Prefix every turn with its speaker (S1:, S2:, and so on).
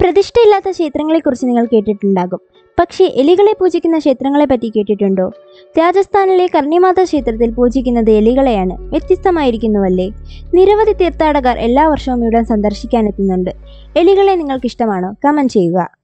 S1: പ്രതിഷ്ഠയില്ലാത്ത ക്ഷേത്രങ്ങളെക്കുറിച്ച് നിങ്ങൾ കേട്ടിട്ടുണ്ടാകും. പക്ഷേ എലികളെ പൂജിക്കുന്ന ക്ഷേത്രങ്ങളെ പറ്റി കേട്ടിട്ടുണ്ടോ? രാജസ്ഥാനിലെ കർണിമാത ക്ഷേത്രത്തിൽ പൂജിക്കുന്നത് എലികളെയാണ്. വ്യത്യസ്തമായിരിക്കുന്നുവല്ലേ? നിരവധി തീർത്ഥാടകർ എല്ലാ വർഷവും ഇവിടെ സന്ദർശിക്കാനെത്തുന്നുണ്ട്. എലികളെ നിങ്ങൾക്ക് ഇഷ്ടമാണോ? കമന്റ് ചെയ്യുക.